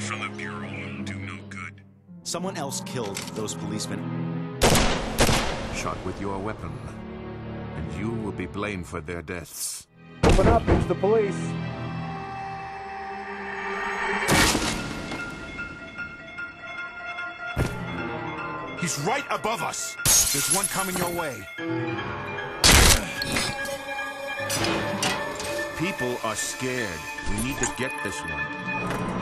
from the Bureau will do no good. Someone else killed those policemen. Shot with your weapon, and you will be blamed for their deaths. Open up, it's the police. He's right above us. There's one coming your way. People are scared. We need to get this one.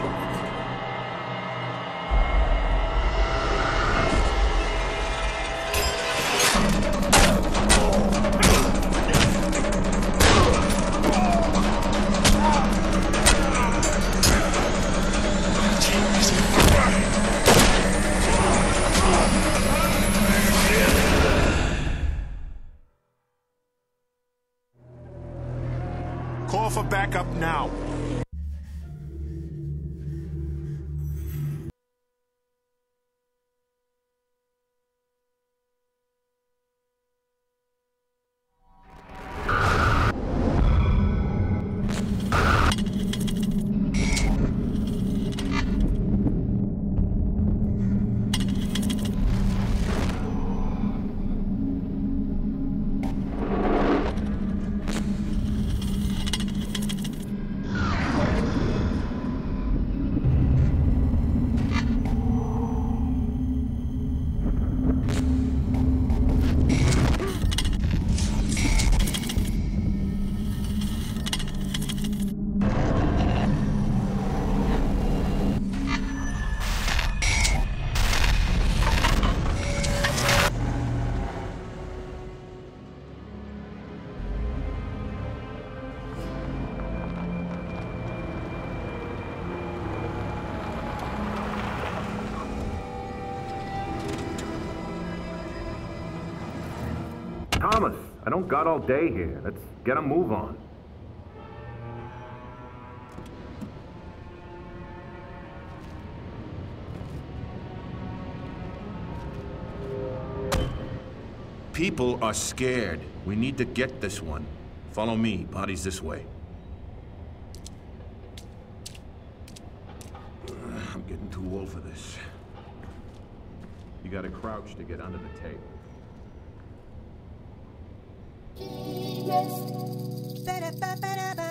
Call for backup now. Thomas, I don't got all day here. Let's get a move on. People are scared. We need to get this one. Follow me. Body's this way. I'm getting too old for this. You gotta crouch to get under the tape. Yes.